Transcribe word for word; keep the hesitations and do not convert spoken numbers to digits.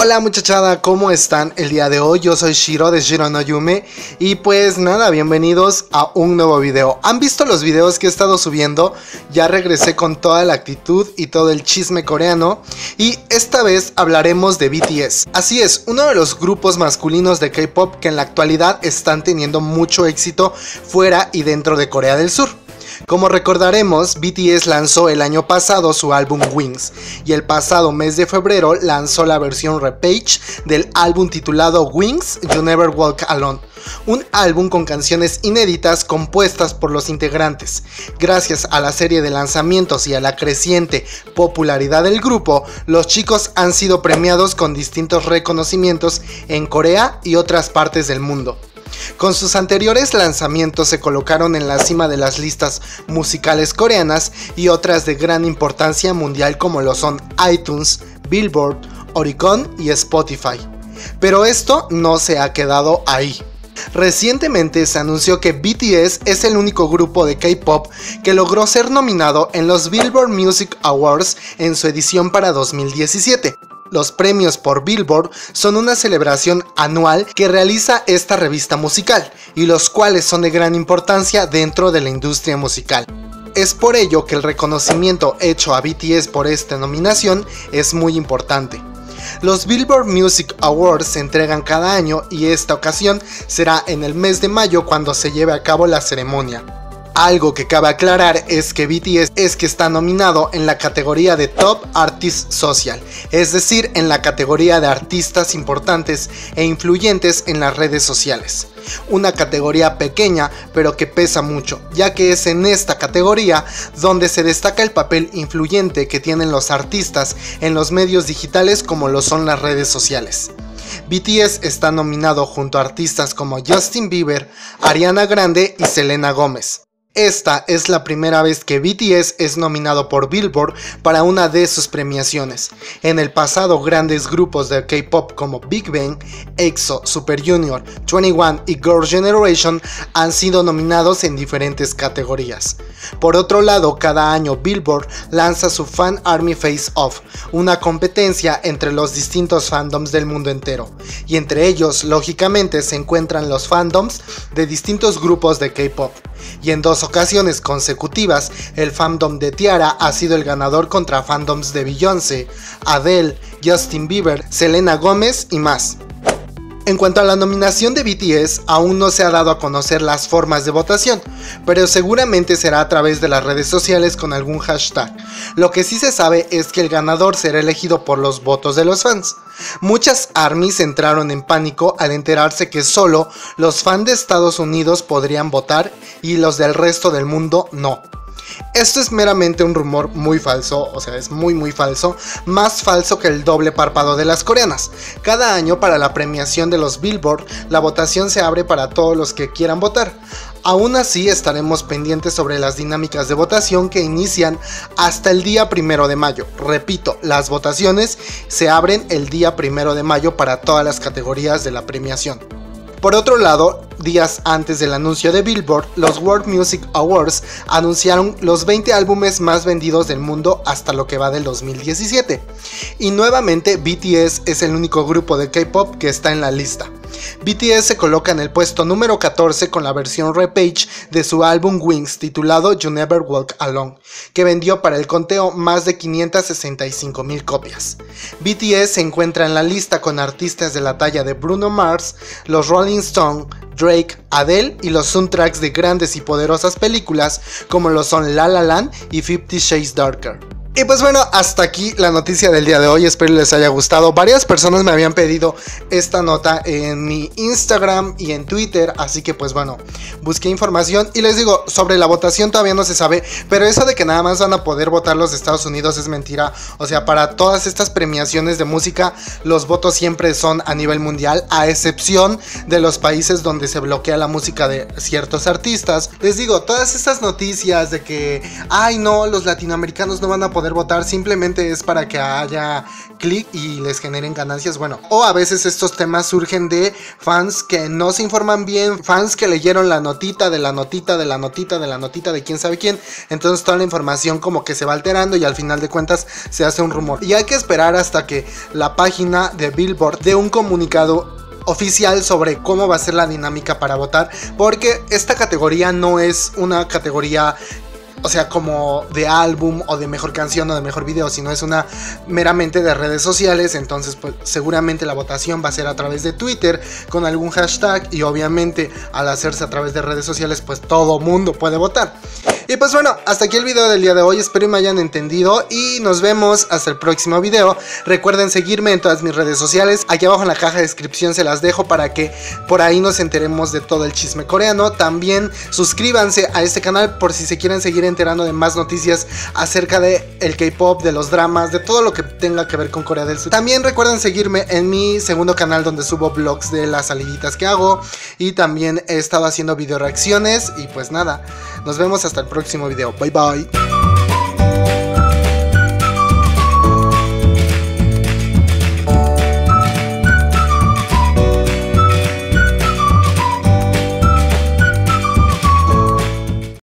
Hola muchachada, ¿cómo están el día de hoy? Yo soy Shiro de Shiro no Yume y pues nada, bienvenidos a un nuevo video. ¿Han visto los videos que he estado subiendo? Ya regresé con toda la actitud y todo el chisme coreano y esta vez hablaremos de B T S. Así es, uno de los grupos masculinos de K-pop que en la actualidad están teniendo mucho éxito fuera y dentro de Corea del Sur. Como recordaremos, B T S lanzó el año pasado su álbum Wings y el pasado mes de febrero lanzó la versión Repage del álbum titulado Wings You Never Walk Alone, un álbum con canciones inéditas compuestas por los integrantes. Gracias a la serie de lanzamientos y a la creciente popularidad del grupo, los chicos han sido premiados con distintos reconocimientos en Corea y otras partes del mundo. Con sus anteriores lanzamientos se colocaron en la cima de las listas musicales coreanas y otras de gran importancia mundial como lo son iTunes, Billboard, Oricon y Spotify. Pero esto no se ha quedado ahí. Recientemente se anunció que B T S es el único grupo de K-pop que logró ser nominado en los Billboard Music Awards en su edición para dos mil diecisiete. Los premios por Billboard son una celebración anual que realiza esta revista musical y los cuales son de gran importancia dentro de la industria musical. Es por ello que el reconocimiento hecho a B T S por esta nominación es muy importante. Los Billboard Music Awards se entregan cada año y esta ocasión será en el mes de mayo cuando se lleve a cabo la ceremonia. Algo que cabe aclarar es que B T S es que está nominado en la categoría de Top Artist Social, es decir, en la categoría de artistas importantes e influyentes en las redes sociales. Una categoría pequeña pero que pesa mucho, ya que es en esta categoría donde se destaca el papel influyente que tienen los artistas en los medios digitales como lo son las redes sociales. B T S está nominado junto a artistas como Justin Bieber, Ariana Grande y Selena Gomez. Esta es la primera vez que B T S es nominado por Billboard para una de sus premiaciones. En el pasado, grandes grupos de K-pop como Big Bang, EXO, Super Junior, veintiuno y Girls' Generation han sido nominados en diferentes categorías. Por otro lado, cada año Billboard lanza su Fan Army Face Off, una competencia entre los distintos fandoms del mundo entero, y entre ellos, lógicamente, se encuentran los fandoms de distintos grupos de K-pop. Y en dos ocasiones consecutivas, el fandom de Tiara ha sido el ganador contra fandoms de Beyoncé, Adele, Justin Bieber, Selena Gomez y más. En cuanto a la nominación de B T S, aún no se ha dado a conocer las formas de votación, pero seguramente será a través de las redes sociales con algún hashtag. Lo que sí se sabe es que el ganador será elegido por los votos de los fans. Muchas ARMYs entraron en pánico al enterarse que solo los fans de Estados Unidos podrían votar y los del resto del mundo no. Esto es meramente un rumor muy falso, o sea, es muy muy falso, más falso que el doble párpado de las coreanas. Cada año para la premiación de los Billboard, la votación se abre para todos los que quieran votar. Aún así estaremos pendientes sobre las dinámicas de votación que inician hasta el día primero de mayo. Repito, las votaciones se abren el día primero de mayo para todas las categorías de la premiación. Por otro lado, días antes del anuncio de Billboard, los World Music Awards anunciaron los veinte álbumes más vendidos del mundo hasta lo que va del dos mil diecisiete. Y nuevamente B T S es el único grupo de K-pop que está en la lista. B T S se coloca en el puesto número catorce con la versión Repage de su álbum Wings titulado You Never Walk Alone, que vendió para el conteo más de quinientas sesenta y cinco mil copias. B T S se encuentra en la lista con artistas de la talla de Bruno Mars, los Rolling Stones, Drake, Adele y los soundtracks de grandes y poderosas películas como lo son La La Land y Fifty Shades Darker. Y pues bueno, hasta aquí la noticia del día de hoy, espero les haya gustado. Varias personas me habían pedido esta nota en mi Instagram y en Twitter, así que pues bueno, busqué información y les digo, sobre la votación todavía no se sabe, pero eso de que nada más van a poder votar los de Estados Unidos es mentira. O sea, para todas estas premiaciones de música, los votos siempre son a nivel mundial, a excepción de los países donde se bloquea la música de ciertos artistas. Les digo, todas estas noticias de que, ay no, los latinoamericanos no van a poder poder votar, simplemente es para que haya clic y les generen ganancias. Bueno, o a veces estos temas surgen de fans que no se informan bien, fans que leyeron la notita de la notita de la notita de la notita de quién sabe quién, entonces toda la información como que se va alterando y al final de cuentas se hace un rumor. Y hay que esperar hasta que la página de Billboard dé un comunicado oficial sobre cómo va a ser la dinámica para votar, porque esta categoría no es una categoría, o sea, como de álbum o de mejor canción o de mejor video, sino es una meramente de redes sociales. Entonces pues seguramente la votación va a ser a través de Twitter con algún hashtag, y obviamente al hacerse a través de redes sociales pues todo mundo puede votar. Y pues bueno, hasta aquí el video del día de hoy, espero me hayan entendido y nos vemos hasta el próximo video. Recuerden seguirme en todas mis redes sociales, aquí abajo en la caja de descripción se las dejo para que por ahí nos enteremos de todo el chisme coreano. También suscríbanse a este canal por si se quieren seguir enterando de más noticias acerca de el K-pop, de los dramas, de todo lo que tenga que ver con Corea del Sur. También recuerden seguirme en mi segundo canal donde subo vlogs de las saliditas que hago, y también he estado haciendo video reacciones. Y pues nada, nos vemos hasta el próximo video. Bye bye.